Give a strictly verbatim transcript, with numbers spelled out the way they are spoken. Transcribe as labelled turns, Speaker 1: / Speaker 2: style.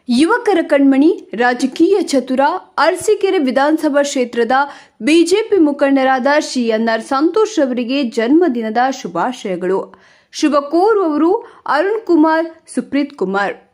Speaker 1: ಯುವಕರ ಕಣ್ಮಣಿ, ರಾಜಕೀಯ ಚತುರ, ಅರಸೀಕೆರೆ ವಿಧಾನಸಭಾ ಕ್ಷೇತ್ರದ ಬಿಜೆಪಿ ಮುಖಂಡರಾದ ಶ್ರೀ ಎನ್ ಆರ್ ಸಂತೋಷ್ ಅವರಿಗೆ ಜನ್ಮದಿನದ ಶುಭಾಶಯಗಳು. ಶುಭ ಕೋರುವವರು ಅರುಣ್ ಕುಮಾರ್, ಸುಪ್ರೀತ್ ಕುಮಾರ್.